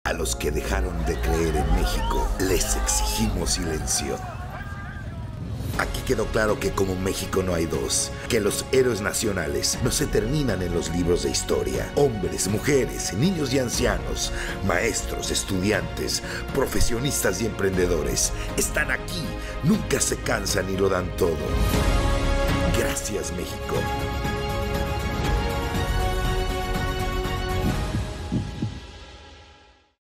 A los que dejaron de creer en México, les exigimos silencio. Aquí quedó claro que como México no hay dos, que los héroes nacionales no se terminan en los libros de historia. Hombres, mujeres, niños y ancianos, maestros, estudiantes, profesionistas y emprendedores están aquí, nunca se cansan y lo dan todo. Gracias, México.